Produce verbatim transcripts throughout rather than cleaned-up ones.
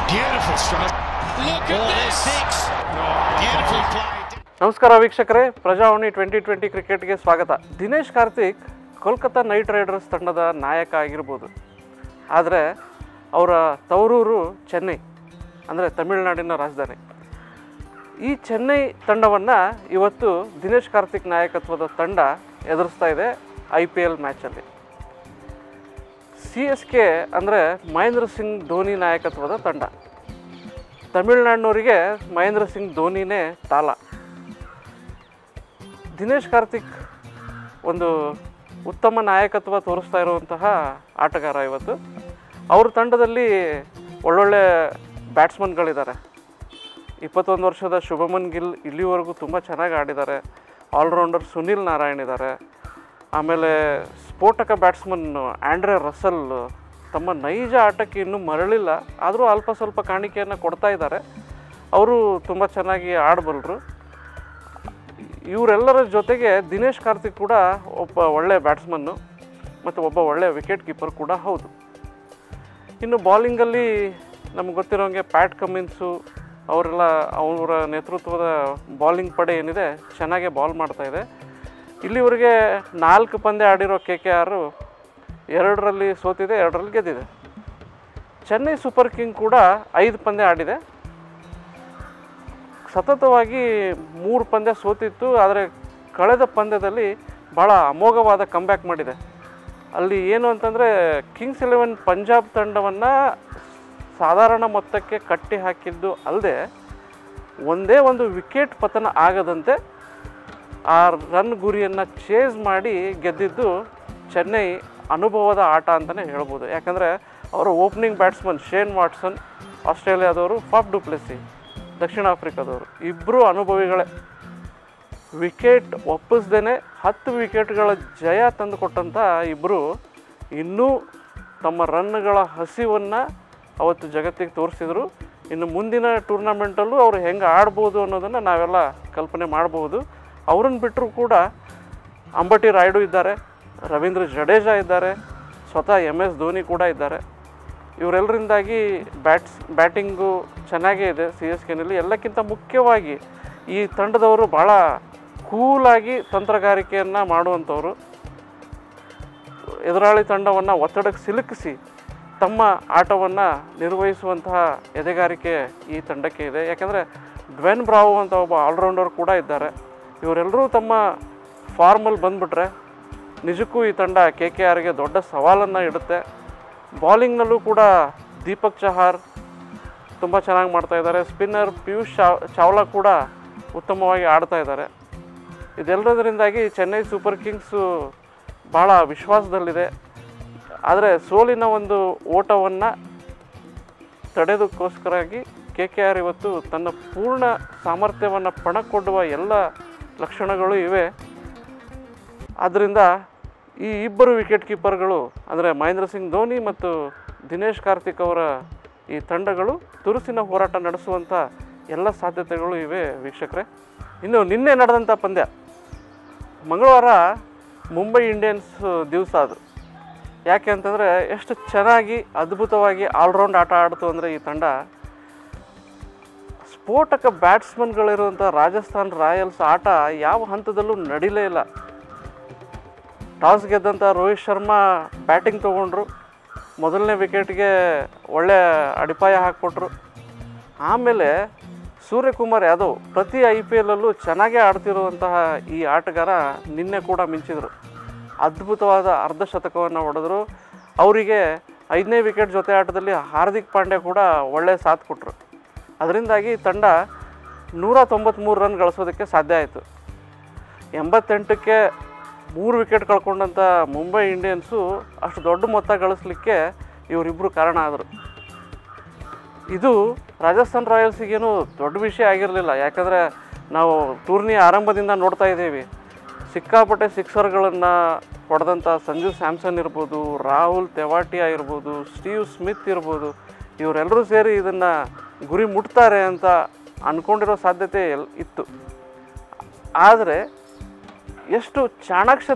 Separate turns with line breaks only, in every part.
Beautiful strike. Look at this. Six. Beautiful play.
ನಮಸ್ಕಾರ ವೀಕ್ಷಕರೇ, Prajavani twenty twenty ಕ್ರಿಕೆಟ್ಗೆ ಸ್ವಾಗತ. ದಿನೇಶ್ ಕಾರ್ತಿಕ್ ಕೋಲ್ಕತ್ತಾ ನೈಟ್ ರೈಡರ್ಸ್ ತಂಡದ ನಾಯಕ ಆಗಿರ್ಬೋದು, ಆದರೆ ಅವರ ತವರೂರು ಚೆನ್ನೈ, ಅಂದರೆ ತಮಿಳುನಾಡಿನ ರಾಜಧಾನಿ. ಈ ಚೆನ್ನೈ ತಂಡವನ್ನು ಇವತ್ತು ದಿನೇಶ್ ಕಾರ್ತಿಕ್ ನಾಯಕತ್ವದ ತಂಡ ಎದುರಿಸ್ತಾ ಇದೆ ಐ ಪಿ ಎಲ್ ಮ್ಯಾಚಲ್ಲಿ. ಸಿ ಎಸ್ ಕೆ ಅಂದರೆ ಮಹೇಂದ್ರ ಸಿಂಗ್ ಧೋನಿ ನಾಯಕತ್ವದ ತಂಡ. ತಮಿಳುನಾಡಿನವರಿಗೆ ಮಹೇಂದ್ರ ಸಿಂಗ್ ಧೋನಿನೇ ತಾಲ. ದಿನೇಶ್ ಕಾರ್ತಿಕ್ ಒಂದು ಉತ್ತಮ ನಾಯಕತ್ವ ತೋರಿಸ್ತಾ ಇರುವಂತಹ ಆಟಗಾರ. ಇವತ್ತು ಅವ್ರ ತಂಡದಲ್ಲಿ ಒಳ್ಳೊಳ್ಳೆ ಬ್ಯಾಟ್ಸ್ಮನ್ಗಳಿದ್ದಾರೆ. ಇಪ್ಪತ್ತೊಂದು ವರ್ಷದ ಶುಭಮನ್ ಗಿಲ್ ಇಲ್ಲಿವರೆಗೂ ತುಂಬ ಚೆನ್ನಾಗಿ ಆಡಿದ್ದಾರೆ. ಆಲ್ರೌಂಡರ್ ಸುನಿಲ್ ನಾರಾಯಣ್ ಇದ್ದಾರೆ. ಆಮೇಲೆ ಸ್ಫೋಟಕ ಬ್ಯಾಟ್ಸ್ಮನ್ ಆಂಡ್ರೆ ರಸಲ್ ತಮ್ಮ ನೈಜ ಆಟಕ್ಕೆ ಇನ್ನೂ ಮರಳಿಲ್ಲ, ಆದರೂ ಅಲ್ಪ ಸ್ವಲ್ಪ ಕಾಣಿಕೆಯನ್ನು ಕೊಡ್ತಾ ಇದ್ದಾರೆ. ಅವರು ತುಂಬ ಚೆನ್ನಾಗಿ ಆಡಬಲ್ಲರು. ಇವರೆಲ್ಲರ ಜೊತೆಗೆ ದಿನೇಶ್ ಕಾರ್ತಿಕ್ ಕೂಡ ಒಬ್ಬ ಒಳ್ಳೆಯ ಬ್ಯಾಟ್ಸ್ಮನ್ನು ಮತ್ತು ಒಬ್ಬ ಒಳ್ಳೆಯ ವಿಕೆಟ್ ಕೀಪರ್ ಕೂಡ ಹೌದು. ಇನ್ನು ಬಾಲಿಂಗಲ್ಲಿ ನಮ್ಗೆ ಗೊತ್ತಿರೋಂಗೆ ಪ್ಯಾಟ್ ಕಮಿನ್ಸು ಅವರೆಲ್ಲ ಅವರ ನೇತೃತ್ವದ ಬಾಲಿಂಗ್ ಪಡೆ ಏನಿದೆ ಚೆನ್ನಾಗೇ ಬಾಲ್ ಮಾಡ್ತಾಯಿದೆ. ಇಲ್ಲಿವರೆಗೆ ನಾಲ್ಕು ಪಂದ್ಯ ಆಡಿರೋ ಕೆ ಕೆ ಆರು ಎರಡರಲ್ಲಿ ಸೋತಿದೆ, ಎರಡರಲ್ಲಿ ಗೆದ್ದಿದೆ. ಚೆನ್ನೈ ಸೂಪರ್ ಕಿಂಗ್ ಕೂಡ ಐದು ಪಂದ್ಯ ಆಡಿದೆ. ಸತತವಾಗಿ ಮೂರು ಪಂದ್ಯ ಸೋತಿತ್ತು, ಆದರೆ ಕಳೆದ ಪಂದ್ಯದಲ್ಲಿ ಭಾಳ ಅಮೋಘವಾದ ಕಂಬ್ಯಾಕ್ ಮಾಡಿದೆ. ಅಲ್ಲಿ ಏನು ಅಂತಂದರೆ ಕಿಂಗ್ಸ್ ಇಲೆವೆನ್ ಪಂಜಾಬ್ ತಂಡವನ್ನು ಸಾಧಾರಣ ಮೊತ್ತಕ್ಕೆ ಕಟ್ಟಿ ಹಾಕಿದ್ದು ಅಲ್ಲದೆ ಒಂದೇ ಒಂದು ವಿಕೆಟ್ ಪತನ ಆಗದಂತೆ ಆ ರನ್ ಗುರಿಯನ್ನು ಚೇಸ್ ಮಾಡಿ ಗೆದ್ದಿದ್ದು ಚೆನ್ನೈ ಅನುಭವದ ಆಟ ಅಂತಲೇ ಹೇಳ್ಬೋದು. ಯಾಕಂದರೆ ಅವರ ಓಪನಿಂಗ್ ಬ್ಯಾಟ್ಸ್ಮನ್ ಶೇನ್ ವಾಟ್ಸನ್ ಆಸ್ಟ್ರೇಲಿಯಾದವರು, ಫಾಫ್ ಡು ಪ್ಲೆಸಿ ದಕ್ಷಿಣ ಆಫ್ರಿಕಾದವರು, ಇಬ್ಬರು ಅನುಭವಿಗಳೇ. ವಿಕೆಟ್ ಒಪ್ಪಿಸ್ದೇ ಹತ್ತು ವಿಕೆಟ್ಗಳ ಜಯ ತಂದುಕೊಟ್ಟಂಥ ಇಬ್ಬರು ಇನ್ನೂ ತಮ್ಮ ರನ್ಗಳ ಹಸಿವನ್ನು ಅವತ್ತು ಜಗತ್ತಿಗೆ ತೋರಿಸಿದರು. ಇನ್ನು ಮುಂದಿನ ಟೂರ್ನಮೆಂಟಲ್ಲೂ ಅವರು ಹೆಂಗೆ ಆಡ್ಬೋದು ಅನ್ನೋದನ್ನು ನಾವೆಲ್ಲ ಕಲ್ಪನೆ ಮಾಡ್ಬೋದು. ಅವ್ರನ್ನ ಬಿಟ್ಟರೂ ಕೂಡ ಅಂಬಟಿ ರಾಯ್ಡು ಇದ್ದಾರೆ, ರವೀಂದ್ರ ಜಡೇಜಾ ಇದ್ದಾರೆ, ಸ್ವತಃ ಎಮ್ ಎಸ್ ಧೋನಿ ಕೂಡ ಇದ್ದಾರೆ. ಇವರೆಲ್ಲರಿಂದಾಗಿ ಬ್ಯಾಟ್ಸ್ ಬ್ಯಾಟಿಂಗು ಚೆನ್ನಾಗೇ ಇದೆ ಸಿ ಎಸ್ ಕೆನಲ್ಲಿ. ಎಲ್ಲಕ್ಕಿಂತ ಮುಖ್ಯವಾಗಿ ಈ ತಂಡದವರು ಭಾಳ ಕೂಲಾಗಿ ತಂತ್ರಗಾರಿಕೆಯನ್ನು ಮಾಡುವಂಥವ್ರು. ಎದುರಾಳಿ ತಂಡವನ್ನು ಒತ್ತಡಕ್ಕೆ ಸಿಲುಕಿಸಿ ತಮ್ಮ ಆಟವನ್ನು ನಿರ್ವಹಿಸುವಂತಹ ಎದೆಗಾರಿಕೆ ಈ ತಂಡಕ್ಕೆ ಇದೆ. ಯಾಕೆಂದರೆ ಡ್ವೆನ್ ಬ್ರಾವೋ ಅಂತ ಒಬ್ಬ ಆಲ್ರೌಂಡರ್ ಕೂಡ ಇದ್ದಾರೆ. ಇವರೆಲ್ಲರೂ ತಮ್ಮ ಫಾರ್ಮಲ್ಲಿ ಬಂದುಬಿಟ್ರೆ ನಿಜಕ್ಕೂ ಈ ತಂಡ ಕೆ ಕೆ ಆರ್ಗೆ ದೊಡ್ಡ ಸವಾಲನ್ನು ಇಡುತ್ತೆ. ಬಾಲಿಂಗ್ನಲ್ಲೂ ಕೂಡ ದೀಪಕ್ ಚಹಾರ್ ತುಂಬ ಚೆನ್ನಾಗಿ ಮಾಡ್ತಾಯಿದ್ದಾರೆ. ಸ್ಪಿನ್ನರ್ ಪಿಯೂಷ್ ಚಾವ್ ಚಾವ್ಲಾ ಕೂಡ ಉತ್ತಮವಾಗಿ ಆಡ್ತಾ ಇದ್ದಾರೆ. ಇದೆಲ್ಲದರಿಂದಾಗಿ ಚೆನ್ನೈ ಸೂಪರ್ ಕಿಂಗ್ಸು ಭಾಳ ವಿಶ್ವಾಸದಲ್ಲಿದೆ. ಆದರೆ ಸೋಲಿನ ಒಂದು ಓಟವನ್ನು ತಡೆದಕ್ಕೋಸ್ಕರಾಗಿ ಕೆ ಕೆ ಆರ್ ಇವತ್ತು ತನ್ನ ಪೂರ್ಣ ಸಾಮರ್ಥ್ಯವನ್ನು ಪಣಕ್ಕೊಡುವ ಎಲ್ಲ ಲಕ್ಷಣಗಳು ಇವೆ. ಆದ್ದರಿಂದ ಈ ಇಬ್ಬರು ವಿಕೆಟ್ ಕೀಪರ್ಗಳು ಅಂದರೆ ಮಹೇಂದ್ರ ಸಿಂಗ್ ಧೋನಿ ಮತ್ತು ದಿನೇಶ್ ಕಾರ್ತಿಕ್ ಅವರ ಈ ತಂಡಗಳು ತುರುಸಿನ ಹೋರಾಟ ನಡೆಸುವಂಥ ಎಲ್ಲ ಸಾಧ್ಯತೆಗಳು ಇವೆ ವೀಕ್ಷಕರೇ. ಇನ್ನು ನಿನ್ನೆ ನಡೆದಂಥ ಪಂದ್ಯ, ಮಂಗಳವಾರ ಮುಂಬೈ ಇಂಡಿಯನ್ಸ್ ದಿವಸ ಅದು. ಯಾಕೆ ಅಂತಂದರೆ ಎಷ್ಟು ಚೆನ್ನಾಗಿ ಅದ್ಭುತವಾಗಿ ಆಲ್ರೌಂಡ್ ಆಟ ಆಡ್ತು ಅಂದರೆ ಈ ತಂಡ. ಸ್ಫೋಟಕ ಬ್ಯಾಟ್ಸ್ಮನ್ಗಳಿರುವಂಥ ರಾಜಸ್ಥಾನ್ ರಾಯಲ್ಸ್ ಆಟ ಯಾವ ಹಂತದಲ್ಲೂ ನಡೀಲೇ ಇಲ್ಲ. ಟಾಸ್ ಗೆದ್ದಂಥ ರೋಹಿತ್ ಶರ್ಮಾ ಬ್ಯಾಟಿಂಗ್ ತೊಗೊಂಡ್ರು, ಮೊದಲನೇ ವಿಕೆಟ್ಗೆ ಒಳ್ಳೆ ಅಡಿಪಾಯ ಹಾಕ್ಕೊಟ್ರು. ಆಮೇಲೆ ಸೂರ್ಯಕುಮಾರ್ ಯಾದವ್ ಪ್ರತಿ ಐ ಪಿ ಎಲ್ಲಲ್ಲೂ ಚೆನ್ನಾಗೇ ಆಡ್ತಿರುವಂತಹ ಈ ಆಟಗಾರ ನಿನ್ನೆ ಕೂಡ ಮಿಂಚಿದರು. ಅದ್ಭುತವಾದ ಅರ್ಧ ಶತಕವನ್ನು ಹೊಡೆದ್ರು. ಅವರಿಗೆ ಐದನೇ ವಿಕೆಟ್ ಜೊತೆ ಆಟದಲ್ಲಿ ಹಾರ್ದಿಕ್ ಪಾಂಡ್ಯ ಕೂಡ ಒಳ್ಳೆಯ ಸಾಥ್ ಕೊಟ್ಟರು. ಅದರಿಂದಾಗಿ ತಂಡ ನೂರ ತೊಂಬತ್ತ್ಮೂರು ರನ್ ಗಳಿಸೋದಕ್ಕೆ ಸಾಧ್ಯ ಆಯಿತು. ಎಂಬತ್ತೆಂಟಕ್ಕೆ ಮೂರು ವಿಕೆಟ್ ಕಳ್ಕೊಂಡಂಥ ಮುಂಬೈ ಇಂಡಿಯನ್ಸು ಅಷ್ಟು ದೊಡ್ಡ ಮೊತ್ತ ಗಳಿಸ್ಲಿಕ್ಕೆ ಇವರಿಬ್ಬರು ಕಾರಣ ಆದರು. ಇದು ರಾಜಸ್ಥಾನ್ ರಾಯಲ್ಸಿಗೇನು ದೊಡ್ಡ ವಿಷಯ ಆಗಿರಲಿಲ್ಲ. ಯಾಕಂದರೆ ನಾವು ಟೂರ್ನಿ ಆರಂಭದಿಂದ ನೋಡ್ತಾ ಇದ್ದೀವಿ, ಸಿಕ್ಕಾಪಟ್ಟೆ ಸಿಕ್ಸರ್ಗಳನ್ನು ಹೊಡೆದಂಥ ಸಂಜು ಸ್ಯಾಮ್ಸನ್ ಇರ್ಬೋದು, ರಾಹುಲ್ ತೆವಾಟಿಯಾ ಇರ್ಬೋದು, ಸ್ಟೀವ್ ಸ್ಮಿತ್ ಇರ್ಬೋದು, ಇವರೆಲ್ಲರೂ ಸೇರಿ ಇದನ್ನು ಗುರಿ ಮುಟ್ತಾರೆ ಅಂತ ಅಂದ್ಕೊಂಡಿರೋ ಸಾಧ್ಯತೆ ಎಲ್ ಇತ್ತು. ಆದರೆ ಎಷ್ಟು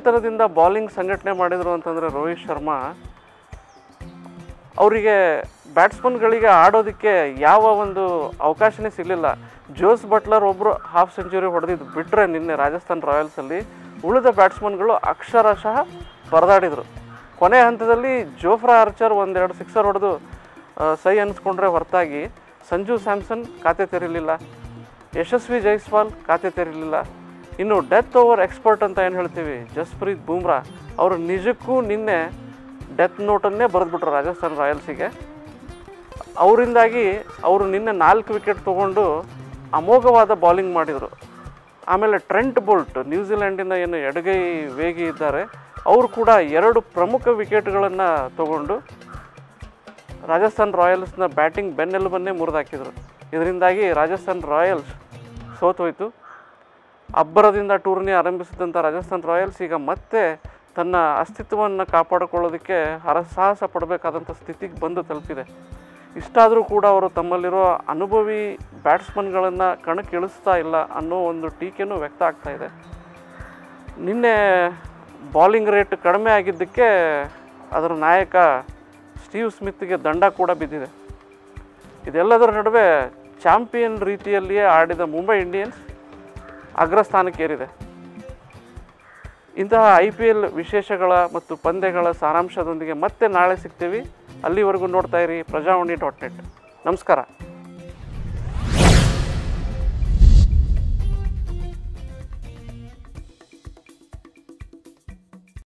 ಚಾಣಾಕ್ಷತನದಿಂದ ಬಾಲಿಂಗ್ ಸಂಘಟನೆ ಮಾಡಿದರು ಅಂತಂದರೆ ರೋಹಿತ್ ಶರ್ಮಾ ಅವರಿಗೆ ಬ್ಯಾಟ್ಸ್ಮನ್ಗಳಿಗೆ ಆಡೋದಕ್ಕೆ ಯಾವ ಒಂದು ಅವಕಾಶನೇ ಸಿಗಲಿಲ್ಲ. ಜೋಸ್ ಬಟ್ಲರ್ ಒಬ್ಬರು ಹಾಫ್ ಸೆಂಚುರಿ ಹೊಡೆದಿದ್ದು ಬಿಟ್ಟರೆ ನಿನ್ನೆ ರಾಜಸ್ಥಾನ್ ರಾಯಲ್ಸಲ್ಲಿ ಉಳಿದ ಬ್ಯಾಟ್ಸ್ಮನ್ಗಳು ಅಕ್ಷರಶಃ ಪರದಾಡಿದರು. ಕೊನೆ ಹಂತದಲ್ಲಿ ಜೋಫ್ರಾ ಆರ್ಚರ್ ಒಂದೆರಡು ಸಿಕ್ಸರ್ ಹೊಡೆದು ಸೈ ಅನ್ನಿಸ್ಕೊಂಡ್ರೆ ಹೊರತಾಗಿ ಸಂಜು ಸ್ಯಾಮ್ಸನ್ ಖಾತೆ ತೆರೀಲಿಲ್ಲ, ಯಶಸ್ವಿ ಜೈಸ್ವಾಲ್ ಖಾತೆ ತೆರೀಲಿಲ್ಲ. ಇನ್ನು ಡೆತ್ ಓವರ್ ಎಕ್ಸ್ಪರ್ಟ್ ಅಂತ ಏನು ಹೇಳ್ತೀವಿ ಜಸ್ಪ್ರೀತ್ ಬೂಮ್ರಾ ಅವರು ನಿಜಕ್ಕೂ ನಿನ್ನೆ ಡೆತ್ ನೋಟನ್ನೇ ಬರೆದ್ಬಿಟ್ರು ರಾಜಸ್ಥಾನ್ ರಾಯಲ್ಸಿಗೆ. ಅವರಿಂದಾಗಿ ಅವರು ನಿನ್ನೆ ನಾಲ್ಕು ವಿಕೆಟ್ ತೊಗೊಂಡು ಅಮೋಘವಾದ ಬೌಲಿಂಗ್ ಮಾಡಿದರು. ಆಮೇಲೆ ಟ್ರೆಂಟ್ ಬೋಲ್ಟ್ ನ್ಯೂಜಿಲೆಂಡಿನ ಏನು ಎಡಗೈ ವೇಗಿ ಇದ್ದಾರೆ ಅವರು ಕೂಡ ಎರಡು ಪ್ರಮುಖ ವಿಕೆಟ್ಗಳನ್ನು ತಗೊಂಡು ರಾಜಸ್ಥಾನ್ ರಾಯಲ್ಸ್ನ ಬ್ಯಾಟಿಂಗ್ ಬೆನ್ನೆಲುಬನ್ನೇ ಮುರಿದಾಕಿದರು. ಇದರಿಂದಾಗಿ ರಾಜಸ್ಥಾನ್ ರಾಯಲ್ಸ್ ಸೋತೋಯ್ತು. ಅಬ್ಬರದಿಂದ ಟೂರ್ನಿ ಆರಂಭಿಸಿದಂಥ ರಾಜಸ್ಥಾನ್ ರಾಯಲ್ಸ್ ಈಗ ಮತ್ತೆ ತನ್ನ ಅಸ್ತಿತ್ವವನ್ನು ಕಾಪಾಡಿಕೊಳ್ಳೋದಕ್ಕೆ ಹರಸಾಹಸ ಪಡಬೇಕಾದಂಥ ಸ್ಥಿತಿಗೆ ಬಂದು ತಲುಪಿದೆ. ಇಷ್ಟಾದರೂ ಕೂಡ ಅವರು ತಮ್ಮಲ್ಲಿರೋ ಅನುಭವಿ ಬ್ಯಾಟ್ಸ್ಮನ್ಗಳನ್ನು ಕಣಕ್ಕಿಳಿಸ್ತಾ ಇಲ್ಲ ಅನ್ನೋ ಒಂದು ಟೀಕೆನೂ ವ್ಯಕ್ತ ಆಗ್ತಾ ಇದೆ. ನಿನ್ನೆ ಬೌಲಿಂಗ್ ರೇಟ್ ಕಡಿಮೆ ಆಗಿದ್ದಕ್ಕೆ ಅದರ ನಾಯಕ ಸ್ಟೀವ್ ಸ್ಮಿತ್ಗೆ ದಂಡ ಕೂಡ ಬಿದ್ದಿದೆ. ಇದೆಲ್ಲದರ ನಡುವೆ ಚಾಂಪಿಯನ್ ರೀತಿಯಲ್ಲಿಯೇ ಆಡಿದ ಮುಂಬೈ ಇಂಡಿಯನ್ಸ್ ಅಗ್ರಸ್ಥಾನಕ್ಕೇರಿದೆ. ಇಂತಹ ಐ ಪಿ ಎಲ್ ವಿಶೇಷಗಳ ಮತ್ತು ಪಂದ್ಯಗಳ ಸಾರಾಂಶದೊಂದಿಗೆ ಮತ್ತೆ ನಾಳೆ ಸಿಗ್ತೀವಿ. ಅಲ್ಲಿವರೆಗೂ ನೋಡ್ತಾ ಇರಿ ಪ್ರಜಾವಾಣಿ ಡಾಟ್ ನೆಟ್. ನಮಸ್ಕಾರ.